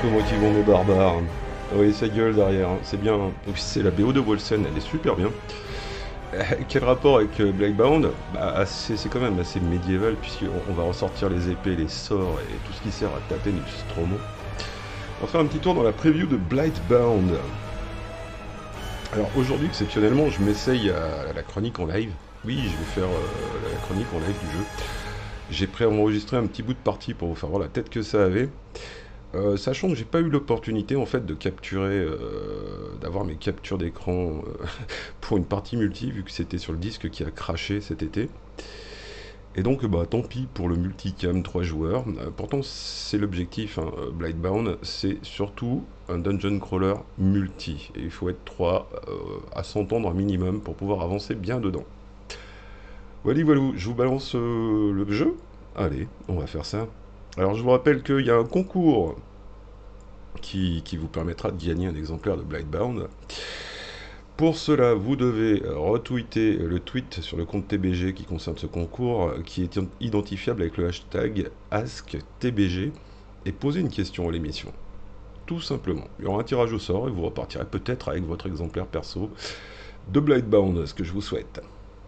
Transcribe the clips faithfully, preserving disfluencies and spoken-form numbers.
comment ils vont mes barbares. Oui, sa gueule derrière, hein. C'est bien. Hein. C'est la B O de Wolcen, elle est super bien. Euh, quel rapport avec euh, Blightbound? Bah, c'est quand même assez médiéval, puisqu'on on va ressortir les épées, les sorts et tout ce qui sert à taper du Stromo. On va faire un petit tour dans la preview de Blightbound. Alors aujourd'hui, exceptionnellement, je m'essaye à la chronique en live. Oui, je vais faire euh, la chronique en live du jeu. J'ai préenregistré un petit bout de partie pour vous faire voir la tête que ça avait. Euh, sachant que j'ai pas eu l'opportunité en fait de capturer, euh, d'avoir mes captures d'écran euh, pour une partie multi, vu que c'était sur le disque qui a craché cet été. Et donc bah tant pis pour le multicam trois joueurs. Euh, pourtant c'est l'objectif, hein, Blightbound, c'est surtout un dungeon crawler multi. Et il faut être trois euh, à s'entendre un minimum pour pouvoir avancer bien dedans. Voilà, voilà, je vous balance euh, le jeu. Allez, on va faire ça. Alors je vous rappelle qu'il y a un concours qui, qui vous permettra de gagner un exemplaire de Blightbound. Pour cela, vous devez retweeter le tweet sur le compte T B G qui concerne ce concours, qui est identifiable avec le hashtag AskTBG, et poser une question à l'émission. Tout simplement. Il y aura un tirage au sort et vous repartirez peut-être avec votre exemplaire perso de Blightbound, ce que je vous souhaite.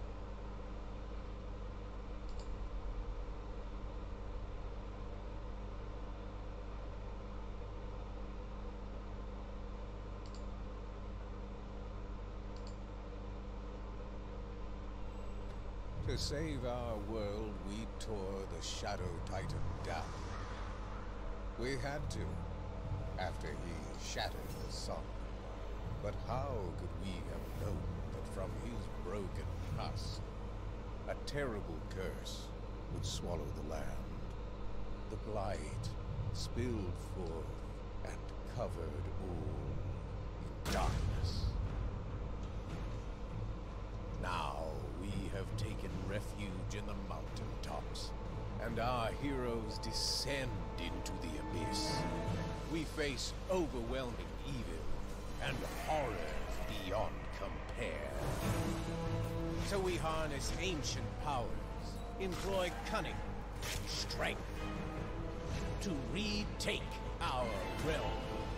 To save our world, we tore the Shadow Titan down. We had to, after he shattered the sun. But how could we have known that from his broken husk, a terrible curse would swallow the land? The blight spilled forth and covered all in darkness. Now we have taken refuge in the mountaintops, and our heroes descend into the abyss. We face overwhelming evil and horrors beyond compare. So we harness ancient powers, employ cunning, strength, to retake our realm.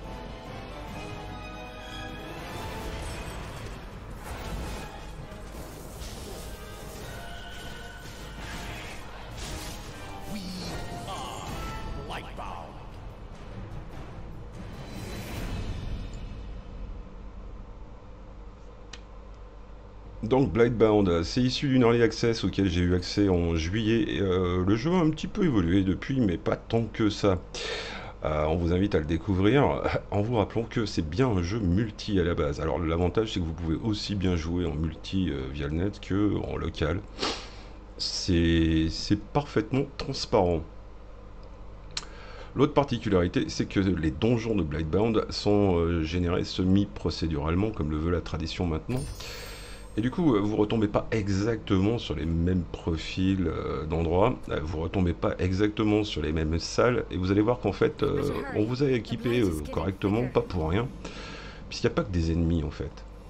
Donc Blightbound, c'est issu d'une early access auquel j'ai eu accès en juillet. Et, euh, le jeu a un petit peu évolué depuis, mais pas tant que ça. Euh, on vous invite à le découvrir en vous rappelant que c'est bien un jeu multi à la base. Alors l'avantage c'est que vous pouvez aussi bien jouer en multi euh, via le net que en local. C'est parfaitement transparent. L'autre particularité, c'est que les donjons de Blightbound sont euh, générés semi-procéduralement, comme le veut la tradition maintenant. Et du coup, vous retombez pas exactement sur les mêmes profils euh, d'endroits, vous retombez pas exactement sur les mêmes salles, et vous allez voir qu'en fait, euh, on vous a équipé euh, correctement, pas pour rien, puisqu'il n'y a pas que des ennemis en fait.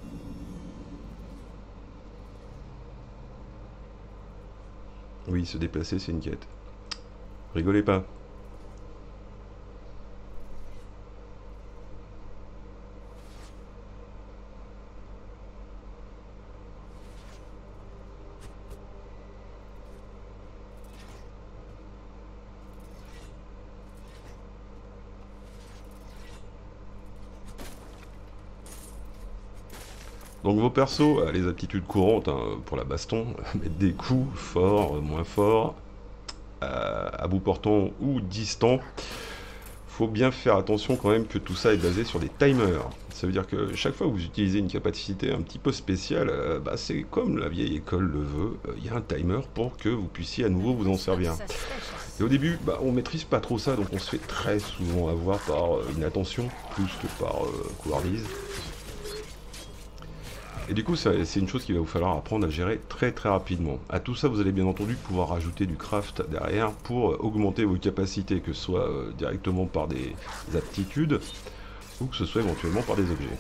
Oui, se déplacer, c'est une quête. Rigolez pas. Donc vos persos, les aptitudes courantes hein, pour la baston, mettre des coups forts, moins forts, euh, à bout portant ou distant. Faut bien faire attention quand même que tout ça est basé sur des timers. Ça veut dire que chaque fois que vous utilisez une capacité un petit peu spéciale, euh, bah, c'est comme la vieille école le veut, il euh, y a un timer pour que vous puissiez à nouveau vous en servir. Et au début, bah, on maîtrise pas trop ça, donc on se fait très souvent avoir par euh, inattention, plus que par euh, couardise. Et du coup, c'est une chose qu'il va vous falloir apprendre à gérer très très rapidement. À tout ça, vous allez bien entendu pouvoir rajouter du craft derrière pour augmenter vos capacités, que ce soit euh, directement par des aptitudes, ou que ce soit éventuellement par des objets.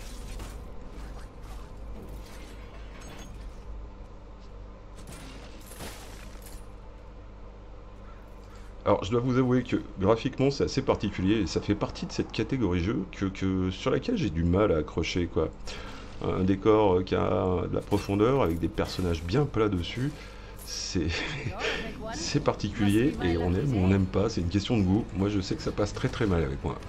Alors, je dois vous avouer que graphiquement, c'est assez particulier et ça fait partie de cette catégorie jeu que, que- sur laquelle j'ai du mal à accrocher, quoi. Un décor euh, qui a de la profondeur avec des personnages bien plats dessus, c'est You're a big one. c'est Must particulier be my et on lucky aime ou on day. n'aime pas, c'est une question de goût. Moi, je sais que ça passe très très mal avec moi.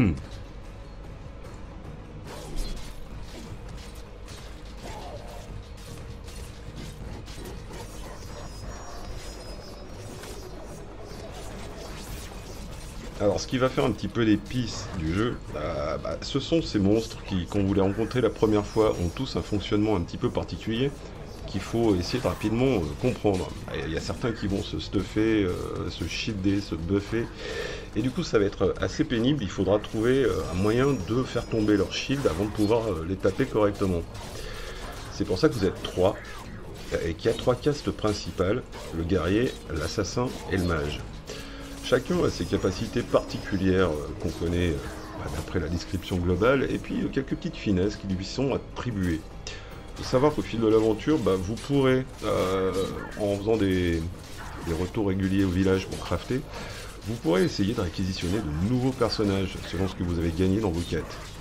Alors, ce qui va faire un petit peu l'épice du jeu, euh, bah, ce sont ces monstres qui, quand vous les rencontrez la première fois, ont tous un fonctionnement un petit peu particulier qu'il faut essayer de rapidement euh, comprendre. Et il y a certains qui vont se stuffer, euh, se shielder, se buffer, et du coup ça va être assez pénible. Il faudra trouver euh, un moyen de faire tomber leur shield avant de pouvoir euh, les taper correctement. C'est pour ça que vous êtes trois, et qu'il y a trois castes principales, le guerrier, l'assassin et le mage. Chacun a ses capacités particulières euh, qu'on connaît euh, bah, d'après la description globale, et puis euh, quelques petites finesses qui lui sont attribuées. Il faut savoir qu'au fil de l'aventure, bah, vous pourrez, euh, en faisant des, des retours réguliers au village pour crafter, vous pourrez essayer de réquisitionner de nouveaux personnages selon ce que vous avez gagné dans vos quêtes.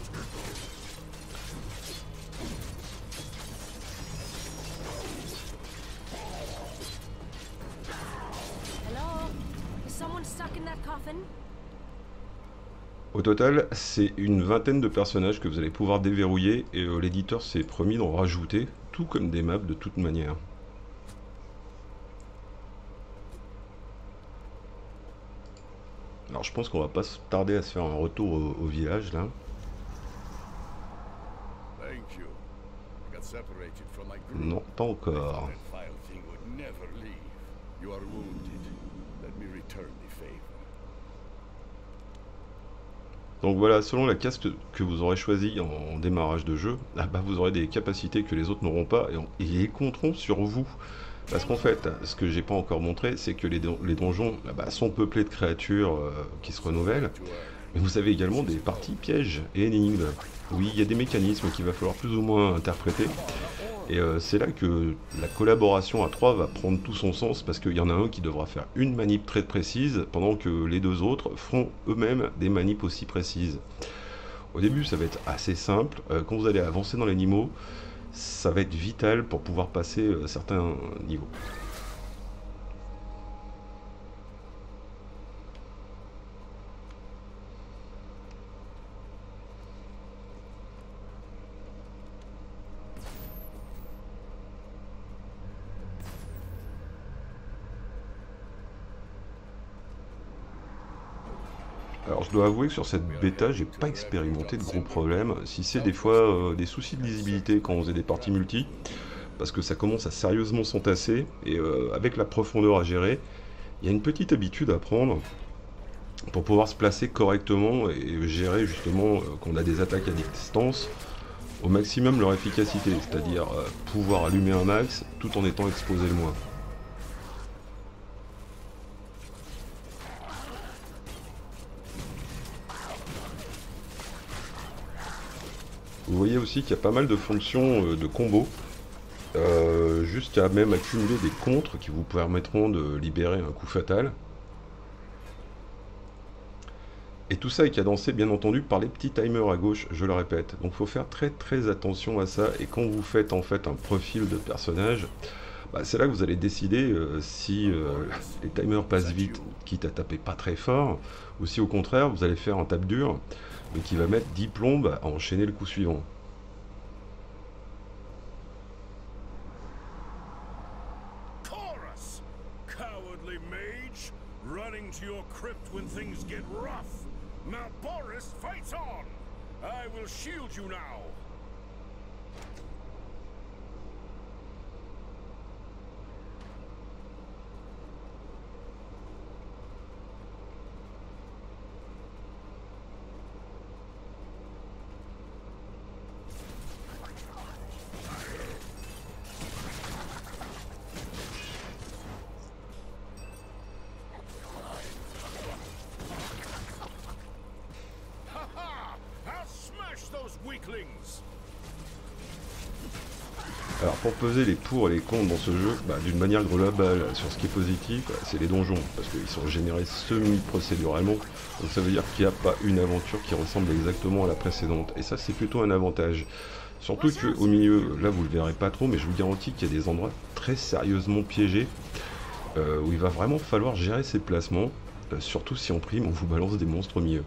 Hello? Is someone stuck in that coffin? Au total, c'est une vingtaine de personnages que vous allez pouvoir déverrouiller et euh, l'éditeur s'est promis d'en rajouter, tout comme des maps de toute manière. Alors je pense qu'on va pas se tarder à se faire un retour au, au village là. Thank you. I got separated from my group. Non, pas encore. That vile thing would never leave. You are wounded. Let me return the favor. Donc voilà, selon la caste que vous aurez choisie en, en démarrage de jeu, ah bah vous aurez des capacités que les autres n'auront pas et, on- et ils compteront sur vous. Parce qu'en fait, ce que j'ai pas encore montré, c'est que les, don- les donjons ah bah, sont peuplés de créatures euh, qui se renouvellent. To earn. Mais vous avez également des parties pièges et énigmes. Oui, il y a des mécanismes qu'il va falloir plus ou moins interpréter. Et euh, c'est là que la collaboration à trois va prendre tout son sens parce qu'il y en a un qui devra faire une manip très précise pendant que les deux autres feront eux-mêmes des manips aussi précises. Au début, ça va être assez simple. Euh, quand vous allez avancer dans les niveaux, ça va être vital pour pouvoir passer euh, certains niveaux. Alors je dois avouer que sur cette bêta, j'ai pas expérimenté de gros problèmes, si c'est des fois euh, des soucis de lisibilité quand on faisait des parties multi, parce que ça commence à sérieusement s'entasser, et euh, avec la profondeur à gérer, il y a une petite habitude à prendre pour pouvoir se placer correctement et gérer justement euh, quand on a des attaques à distance au maximum leur efficacité, c'est-à-dire euh, pouvoir allumer un max tout en étant exposé le moins. Vous voyez aussi qu'il y a pas mal de fonctions euh, de combo, euh, jusqu'à même accumuler des contres qui vous permettront de libérer un coup fatal. Et tout ça est cadencé bien entendu par les petits timers à gauche, je le répète. Donc il faut faire très très attention à ça. Et quand vous faites en fait un profil de personnage, bah, c'est là que vous allez décider euh, si euh, les timers passent vite, quitte à taper pas très fort, ou si au contraire vous allez faire un tape dur, mais qui va mettre dix plombes à enchaîner le coup suivant. Chorus! Cowardly mage! Running to your crypt when things get rough! Now Boris, fight on! I will shield you now! Ha ha! I'll smash those weaklings! Alors pour peser les pour et les contre dans ce jeu, bah, d'une manière globale, sur ce qui est positif, c'est les donjons, parce qu'ils sont générés semi-procéduralement, donc ça veut dire qu'il n'y a pas une aventure qui ressemble exactement à la précédente, et ça c'est plutôt un avantage. Surtout qu'au milieu, là vous le verrez pas trop, mais je vous garantis qu'il y a des endroits très sérieusement piégés, euh, où il va vraiment falloir gérer ses placements, euh, surtout si en prime on vous balance des monstres au milieu.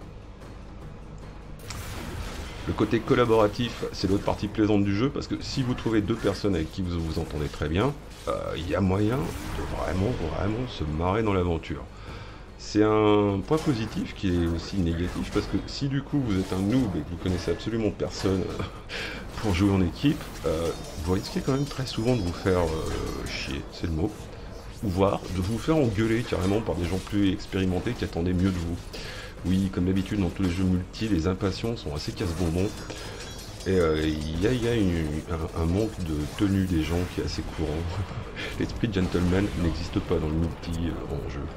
Le côté collaboratif, c'est l'autre partie plaisante du jeu, parce que si vous trouvez deux personnes avec qui vous vous entendez très bien, il euh, y a moyen de vraiment, vraiment se marrer dans l'aventure. C'est un point positif qui est aussi négatif, parce que si du coup vous êtes un noob et que vous connaissez absolument personne pour jouer en équipe, euh, vous risquez quand même très souvent de vous faire euh, chier, c'est le mot, ou voire de vous faire engueuler carrément par des gens plus expérimentés qui attendaient mieux de vous. Oui, comme d'habitude dans tous les jeux multi, les impatients sont assez casse-bonbons. Et il euh, y a, y a une, un, un manque de tenue des gens qui est assez courant. L'esprit de gentleman n'existe pas dans le multi euh, en jeu.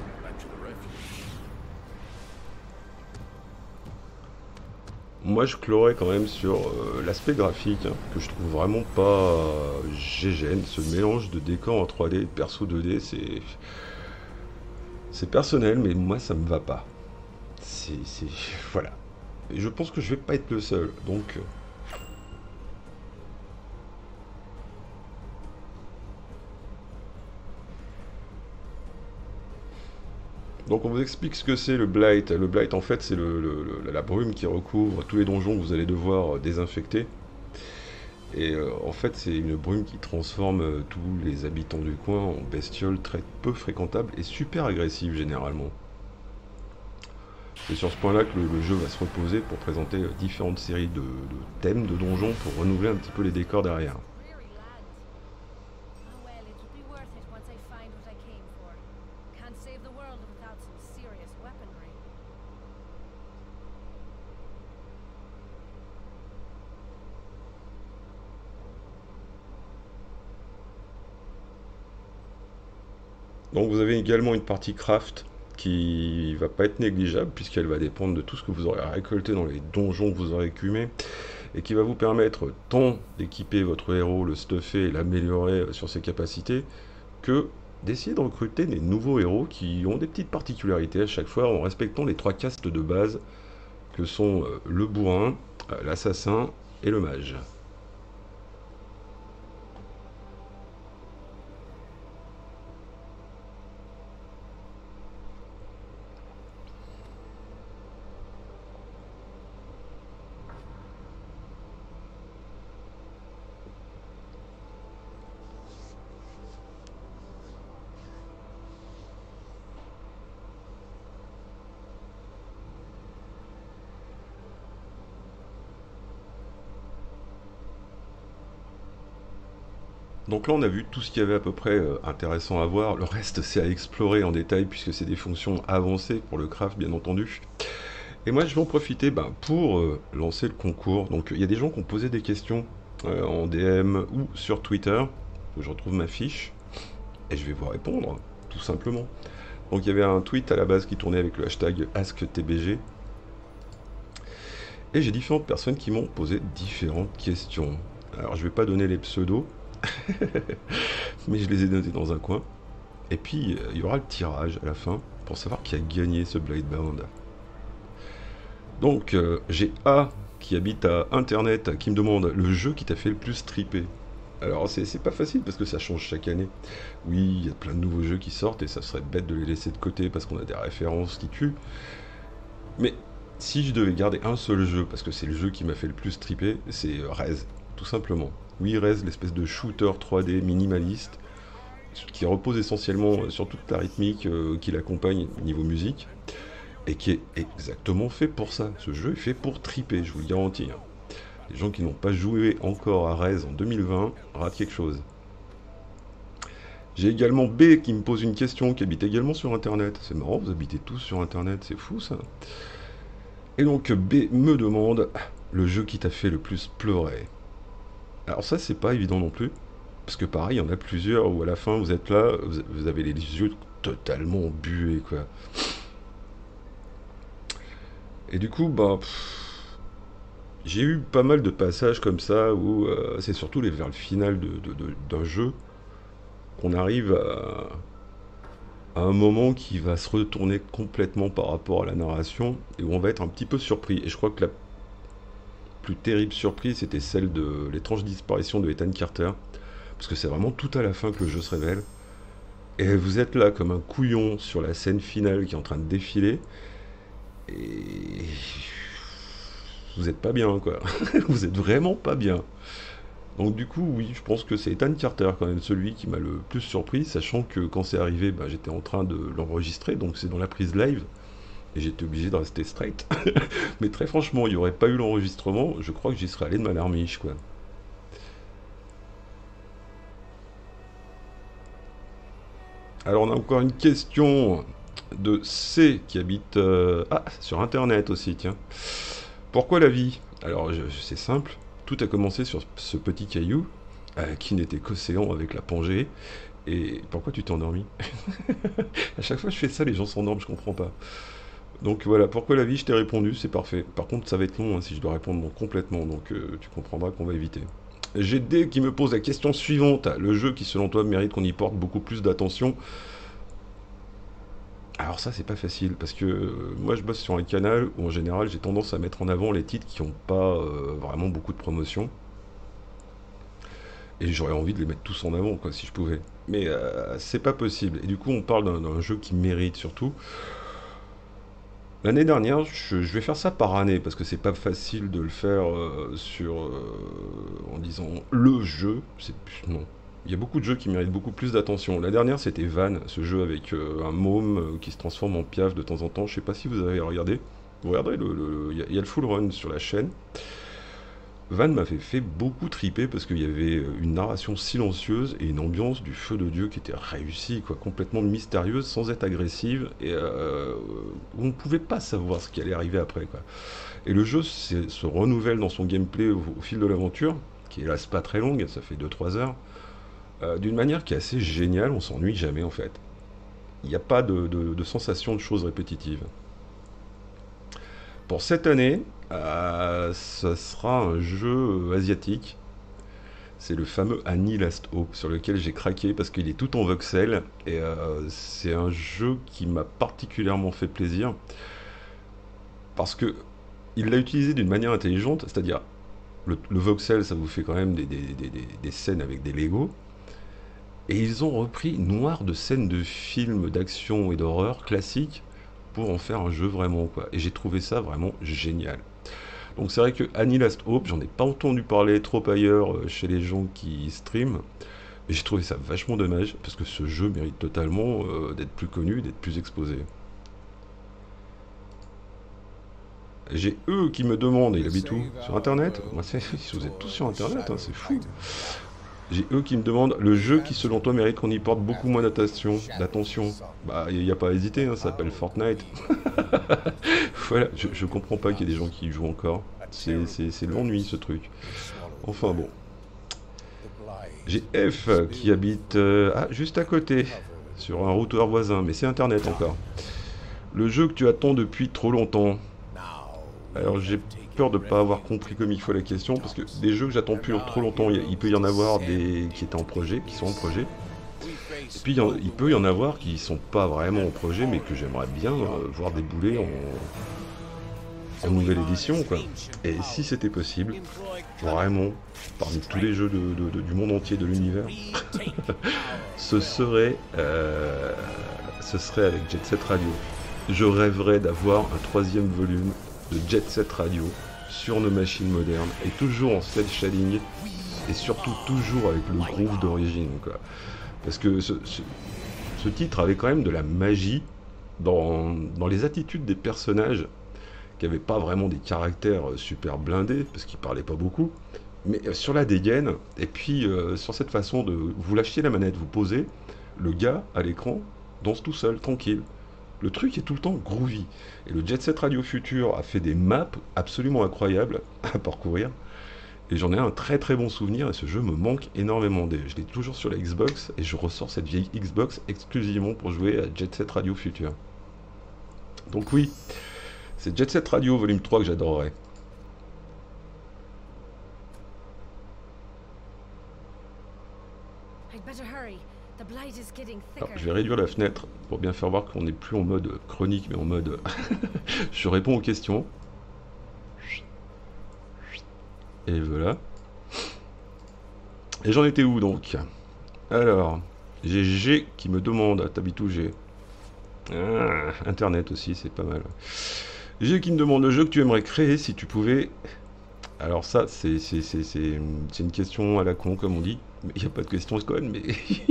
Moi je clorais quand même sur euh, l'aspect graphique, hein, que je trouve vraiment pas euh, gégène. Ce mélange de décors en trois D et de perso deux D, c'est... C'est personnel, mais moi ça me va pas. C'est... Voilà. Et je pense que je vais pas être le seul, donc... Donc on vous explique ce que c'est le Blight. Le Blight en fait c'est le, le, le, la brume qui recouvre tous les donjons que vous allez devoir désinfecter. Et euh, en fait c'est une brume qui transforme euh, tous les habitants du coin en bestioles très peu fréquentables et super agressives généralement. C'est sur ce point là que le, le jeu va se reposer pour présenter euh, différentes séries de, de thèmes de donjons pour renouveler un petit peu les décors derrière. Donc vous avez également une partie craft qui va pas être négligeable puisqu'elle va dépendre de tout ce que vous aurez récolté dans les donjons que vous aurez écumés et qui va vous permettre tant d'équiper votre héros, le stuffer et l'améliorer sur ses capacités que d'essayer de recruter des nouveaux héros qui ont des petites particularités à chaque fois en respectant les trois castes de base que sont le bourrin, l'assassin et le mage. Donc là on a vu tout ce qu'il y avait à peu près euh, intéressant à voir, le reste c'est à explorer en détail puisque c'est des fonctions avancées pour le craft bien entendu. Et moi je vais en profiter ben, pour euh, lancer le concours. Donc il y a des gens qui ont posé des questions euh, en D M ou sur Twitter, où je retrouve ma fiche, et je vais vous répondre, tout simplement. Donc il y avait un tweet à la base qui tournait avec le hashtag AskTBG, et j'ai différentes personnes qui m'ont posé différentes questions. Alors je vais pas donner les pseudos, mais je les ai notés dans un coin. Et puis il y aura le tirage à la fin pour savoir qui a gagné ce Bladebound. Donc euh, j'ai A qui habite à internet qui me demande le jeu qui t'a fait le plus triper. Alors c'est pas facile parce que ça change chaque année. Oui, il y a plein de nouveaux jeux qui sortent et ça serait bête de les laisser de côté parce qu'on a des références qui tuent. Mais si je devais garder un seul jeu, parce que c'est le jeu qui m'a fait le plus triper, c'est Rez, tout simplement. Oui, Rez, l'espèce de shooter trois D minimaliste, qui repose essentiellement sur toute la rythmique euh, qui l'accompagne niveau musique, et qui est exactement fait pour ça. Ce jeu est fait pour triper, je vous le garantis. Les gens qui n'ont pas joué encore à Rez en deux mille vingt ratent quelque chose. J'ai également B qui me pose une question, qui habite également sur internet. C'est marrant, vous habitez tous sur internet, c'est fou ça. Et donc B me demande le jeu qui t'a fait le plus pleurer. Alors ça c'est pas évident non plus, parce que pareil, il y en a plusieurs où à la fin vous êtes là, vous avez les yeux totalement bués quoi. Et du coup, bah... Pff, J'ai eu pas mal de passages comme ça où euh, c'est surtout les, vers le final de, de- de- d'un jeu qu'on arrive à, à un moment qui va se retourner complètement par rapport à la narration et où on va être un petit peu surpris. Et je crois que la plus terrible surprise, c'était celle de l'étrange disparition de Ethan Carter, parce que c'est vraiment tout à la fin que le jeu se révèle. Et vous êtes là comme un couillon sur la scène finale qui est en train de défiler, et vous êtes pas bien, quoi. Vous êtes vraiment pas bien. Donc du coup, oui, je pense que c'est Ethan Carter quand même celui qui m'a le plus surpris, sachant que quand c'est arrivé, bah, j'étais en train de l'enregistrer, donc c'est dans la prise live, et j'étais obligé de rester straight. Mais très franchement, il n'y aurait pas eu l'enregistrement, je crois que j'y serais allé de ma larmiche, quoi. Alors on a encore une question de C qui habite euh, ah, sur internet aussi, tiens. Pourquoi la vie? Alors je- c'est simple, tout a commencé sur ce petit caillou euh, qui n'était qu'océan avec la Pangée. Et pourquoi tu t'es endormi? À chaque fois que je fais ça, les gens s'endorment, je comprends pas. Donc voilà, pourquoi la vie, je t'ai répondu, c'est parfait. Par contre, ça va être long hein, si je dois répondre complètement, donc euh, tu comprendras qu'on va éviter. G D qui me pose la question suivante. Le jeu qui, selon toi, mérite qu'on y porte beaucoup plus d'attention. Alors ça, c'est pas facile, parce que euh, moi, je bosse sur un canal où, en général, j'ai tendance à mettre en avant les titres qui n'ont pas euh, vraiment beaucoup de promotion. Et j'aurais envie de les mettre tous en avant, quoi, si je pouvais. Mais euh, c'est pas possible. Et du coup, on parle d'un d'un jeu qui mérite surtout. L'année dernière, je, je vais faire ça par année parce que c'est pas facile de le faire euh, sur euh, en disant le jeu. C'est non. Il y a beaucoup de jeux qui méritent beaucoup plus d'attention. La dernière, c'était Van, ce jeu avec euh, un môme euh, qui se transforme en piaf de temps en temps. Je sais pas si vous avez regardé. Vous regardez, le, le- il y, a il y a le full run sur la chaîne. Van m'avait fait beaucoup triper parce qu'il y avait une narration silencieuse et une ambiance du feu de Dieu qui était réussie, quoi, complètement mystérieuse, sans être agressive, et euh, où on ne pouvait pas savoir ce qui allait arriver après, quoi. Et le jeu c'est- se renouvelle dans son gameplay au, au fil de l'aventure, qui est hélas pas très longue, ça fait deux trois heures, euh, d'une manière qui est assez géniale, on s'ennuie jamais en fait. Il n'y a pas de, de- de sensation de choses répétitives. Pour cette année, euh, ce sera un jeu euh, asiatique. C'est le fameux Annie Last Hope sur lequel j'ai craqué parce qu'il est tout en voxel et euh, c'est un jeu qui m'a particulièrement fait plaisir parce que il l'a utilisé d'une manière intelligente, c'est-à-dire le, le voxel ça vous fait quand même des, des- des- des- des scènes avec des Lego et ils ont repris noir de scènes de films d'action et d'horreur classiques pour en faire un jeu vraiment quoi et j'ai trouvé ça vraiment génial. Donc c'est vrai que Annie Last Hope, j'en ai pas entendu parler trop ailleurs euh, chez les gens qui streament. Et j'ai trouvé ça vachement dommage, parce que ce jeu mérite totalement euh, d'être plus connu, d'être plus exposé. J'ai eux qui me demandent, il To habite où? save Sur our internet? Moi, world, c'est, we vous êtes tous tore sur the internet, hein, Shadow c'est fou. Titan down. J'ai eux qui me demandent, le We jeu had qui selon to toi mérite qu'on y porte beaucoup moins after he d'attention, shattered the d'attention. sun. Bah, il n'y a pas à hésiter, hein, ça How s'appelle could Fortnite. we Voilà, je, je comprends pas qu'il y ait des gens qui y jouent encore. a C'est, terrible c'est, c'est curse l'ennui ce truc. which swallowed Enfin the bon. world? The J'ai blight F euh, qui spilled habite euh, ah, juste à côté, covered sur un routeur voisin, mais c'est internet encore. Le jeu que tu attends depuis trop longtemps. now. Alors j'ai peur de ne pas avoir compris comme il faut la question, parce que des jeux que j'attends plus trop longtemps, il, y a- il peut y en avoir des qui étaient en projet, qui sont en projet. Et puis il, y en- il peut y en avoir qui sont pas vraiment en projet, mais que j'aimerais bien euh, voir débouler en, en nouvelle édition, quoi. Et si c'était possible, vraiment, parmi tous les jeux de- de- de- du monde entier, de l'univers, ce serait, euh, ce serait avec Jet Set Radio. Je rêverais d'avoir un troisième volume de Jet Set Radio sur nos machines modernes et toujours en cel shading et surtout toujours avec le groove d'origine, quoi. Parce que ce, ce- ce titre avait quand même de la magie dans, dans les attitudes des personnages qui n'avaient pas vraiment des caractères euh, super blindés parce qu'ils parlaient pas beaucoup, mais euh, sur la dégaine et puis euh, sur cette façon de vous lâchez la manette, vous posez, le gars à l'écran danse tout seul, tranquille. Le truc est tout le temps groovy. Et le Jet Set Radio Future a fait des maps absolument incroyables à parcourir. Et j'en ai un très très bon souvenir et ce jeu me manque énormément. Je l'ai toujours sur la Xbox et je ressors cette vieille Xbox exclusivement pour jouer à Jet Set Radio Future. Donc oui, c'est Jet Set Radio Volume trois que j'adorerais. I'd better hurry. The blight is getting Alors, thicker. je vais réduire la fenêtre pour bien faire voir qu'on n'est plus en mode chronique, mais en mode je réponds aux questions. Et voilà. Et j'en étais où donc? Alors, j'ai G qui me demande, t'habites où G? Ah, Internet aussi, c'est pas mal. G qui me demande le jeu que tu aimerais créer si tu pouvais. Alors ça, c'est c'est- c'est- c'est- c'est une question à la con, comme on dit. Mais il n'y a pas de question conne, mais...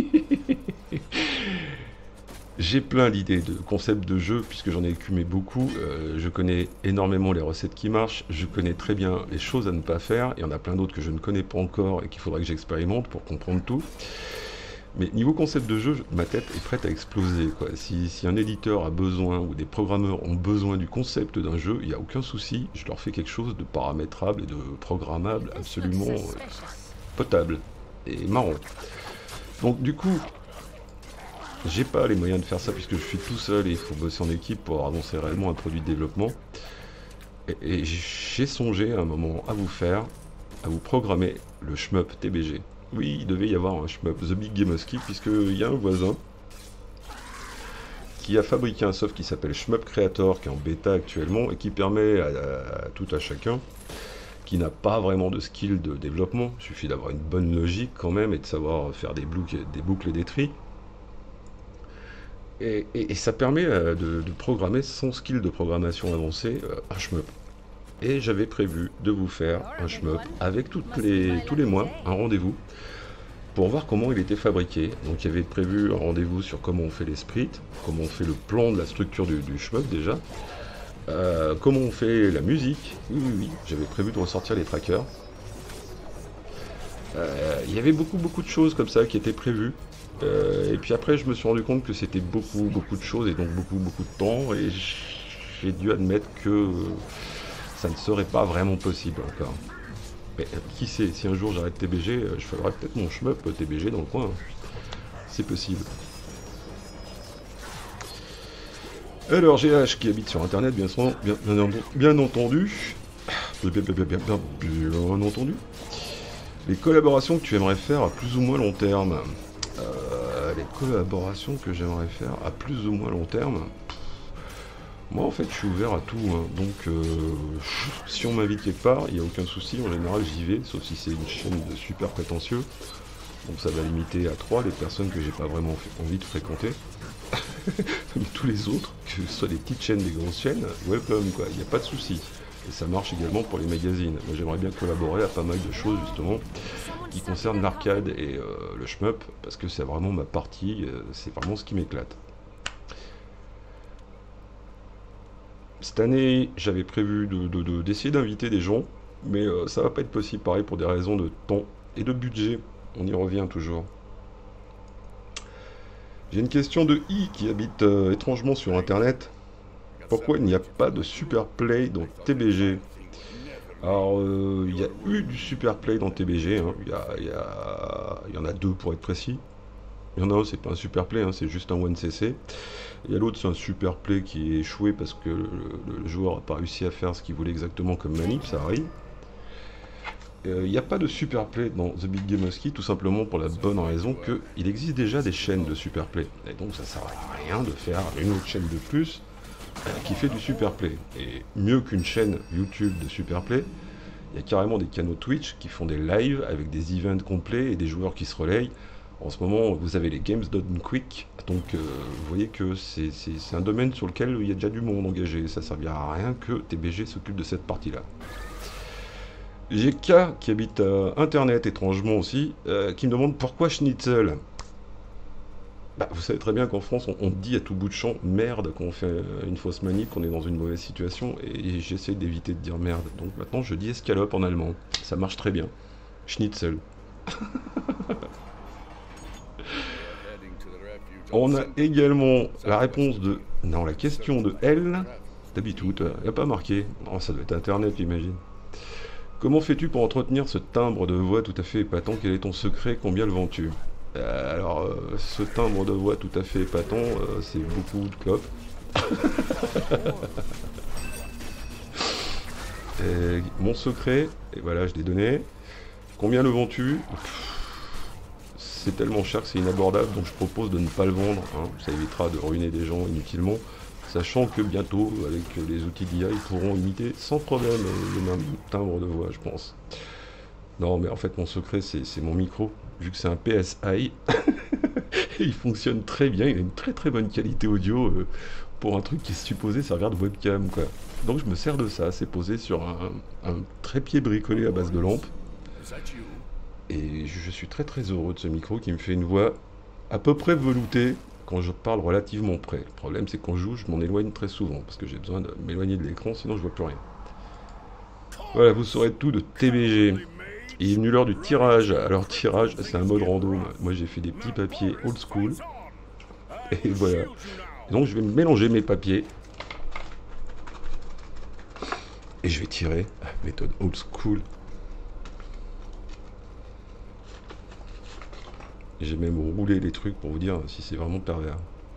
J'ai plein d'idées de concepts de jeux, puisque j'en ai écumé beaucoup. Euh, je connais énormément les recettes qui marchent. Je connais très bien les choses à ne pas faire. Il y en a plein d'autres que je ne connais pas encore et qu'il faudrait que j'expérimente pour comprendre tout. Mais niveau concept de jeu, ma tête est prête à exploser, quoi. Si, si un éditeur a besoin, ou des programmeurs ont besoin du concept d'un jeu, il n'y a aucun souci. Je leur fais quelque chose de paramétrable et de programmable absolument euh, potable et marrant. Donc du coup, j'ai pas les moyens de faire ça puisque je suis tout seul et il faut bosser en équipe pour avancer réellement un produit de développement. Et, et j'ai songé à un moment à vous faire, à vous programmer le shmup T B G. Oui, il devait y avoir un shmup The Big Gameoski puisqu'il y a un voisin qui a fabriqué un soft qui s'appelle Shmup Creator qui est en bêta actuellement et qui permet à, à, à tout à chacun qui n'a pas vraiment de skill de développement, il suffit d'avoir une bonne logique quand même et de savoir faire des boucles, des boucles et des tris. Et, et, et ça permet euh, de, de programmer sans skill de programmation avancé euh, un shmup. Et j'avais prévu de vous faire un shmup avec toutes les, tous les mois, un rendez-vous, pour voir comment il était fabriqué. Donc il y avait prévu un rendez-vous sur comment on fait les sprites, comment on fait le plan de la structure du, du shmup déjà, euh, comment on fait la musique, oui oui oui, j'avais prévu de ressortir les trackers. Euh, il y avait beaucoup beaucoup de choses comme ça qui étaient prévues. Euh, et puis après je me suis rendu compte que c'était beaucoup beaucoup de choses et donc beaucoup beaucoup de temps et j'ai dû admettre que euh, ça ne serait pas vraiment possible encore. Mais euh, qui sait, si un jour j'arrête T B G, euh, je ferai peut-être mon shmup T B G dans le coin. C'est possible. Alors G H qui habite sur internet bien, bien, bien, bien entendu. Bien, bien, bien, bien, bien, bien entendu. Les collaborations que tu aimerais faire à plus ou moins long terme. Euh, les collaborations que j'aimerais faire à plus ou moins long terme. Moi en fait je suis ouvert à tout, hein. Donc euh, si on m'invite quelque part, il n'y a aucun souci, en général j'y vais, sauf si c'est une chaîne de super prétentieux. Donc ça va limiter à trois les personnes que j'ai pas vraiment envie de fréquenter. Comme tous les autres, que ce soit des petites chaînes, des grosses chaînes, welcome quoi, il n'y a pas de souci. Et ça marche également pour les magazines. Moi j'aimerais bien collaborer à pas mal de choses justement qui concernent l'arcade et euh, le shmup, parce que c'est vraiment ma partie, euh, c'est vraiment ce qui m'éclate. Cette année, j'avais prévu de, de, de, d'essayer d'inviter des gens, mais euh, ça va pas être possible, pareil, pour des raisons de temps et de budget. On y revient toujours. J'ai une question de I qui habite euh, étrangement sur internet. Pourquoi il n'y a pas de Super Play dans T B G? Alors, euh, il y a eu du Super Play dans T B G, hein. il, y a, il, y a, il y en a deux pour être précis. Il y en a un, c'est pas un Super Play, hein, c'est juste un one C C. Il y a l'autre, c'est un Super Play qui est échoué parce que le, le, le joueur n'a pas réussi à faire ce qu'il voulait exactement comme manip, ça arrive. Euh, il n'y a pas de Super Play dans The Big Gameoski, tout simplement pour la bonne raison qu'il existe déjà des chaînes de Super Play. Et donc ça sert à rien de faire une autre chaîne de plus euh, qui fait du Super Play. Et mieux qu'une chaîne YouTube de Super Play, il y a carrément des canaux Twitch qui font des lives avec des events complets et des joueurs qui se relayent. En ce moment, vous avez les Games Done Quick, donc euh, vous voyez que c'est un domaine sur lequel il y a déjà du monde engagé. Ça ne servira à rien que T B G s'occupe de cette partie-là. J'ai K qui habite euh, Internet, étrangement aussi, euh, qui me demande pourquoi Schnitzel. Bah, vous savez très bien qu'en France, on, on dit à tout bout de champ merde quand on fait une fausse manip, qu'on est dans une mauvaise situation, et j'essaie d'éviter de dire merde. Donc maintenant, je dis escalope en allemand. Ça marche très bien. Schnitzel. On a également la réponse de... Non, la question de L. D'habitude, il n'y a pas marqué. Oh, ça doit être Internet, j'imagine. Comment fais-tu pour entretenir ce timbre de voix tout à fait épatant? Quel est ton secret? Combien le vends-tu? euh, Alors, euh, ce timbre de voix tout à fait épatant, euh, c'est beaucoup de clopes. Et mon secret, et voilà, je l'ai donné. Combien le vends-tu? c'est tellement cher que c'est inabordable, donc je propose de ne pas le vendre, hein. Ça évitera de ruiner des gens inutilement, sachant que bientôt, avec les outils d'I A, ils pourront imiter sans problème le même timbre de voix, je pense. Non, mais en fait, mon secret, c'est mon micro, vu que c'est un P S I, il fonctionne très bien, il a une très très bonne qualité audio, euh, pour un truc qui est supposé servir de webcam, quoi. Donc je me sers de ça, c'est posé sur un, un trépied bricolé à base de lampe. Et je suis très très heureux de ce micro qui me fait une voix à peu près veloutée quand je parle relativement près. Le problème c'est que quand je joue, je m'en éloigne très souvent parce que j'ai besoin de m'éloigner de l'écran, sinon je vois plus rien. Voilà, vous saurez tout de T B G. Il est venu l'heure du tirage. Alors tirage, c'est un mode random. Moi j'ai fait des petits papiers old school. Et voilà. Et donc je vais mélanger mes papiers. Et je vais tirer, méthode old school. J'ai même roulé les trucs pour vous dire si c'est vraiment pervers.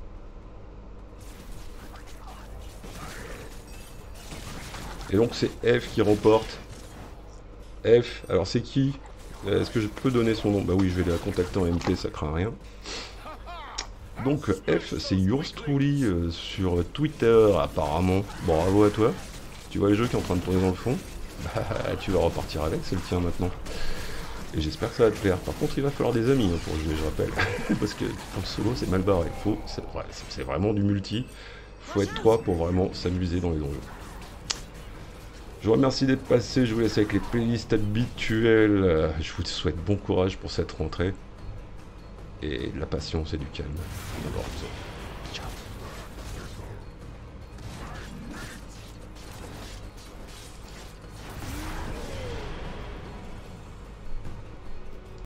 Et donc c'est F qui remporte. F, alors c'est qui? Est-ce que je peux donner son nom? Bah oui, je vais la contacter en M P, ça craint rien. Donc F, c'est yours truly euh, sur Twitter apparemment. Bravo à toi. Tu vois le jeu qui est en train de tourner dans le fond? Bah tu vas repartir avec, c'est le tien maintenant. Et j'espère que ça va te plaire. Par contre, il va falloir des amis hein, pour jouer, je rappelle. Parce que pour le solo, c'est mal barré. Faut, c'est vraiment du multi. Faut être trois pour vraiment s'amuser dans les enjeux. Je vous remercie d'être passé. Je vous laisse avec les playlists habituelles. Je vous souhaite bon courage pour cette rentrée. Et de la patience et du calme. D'abord,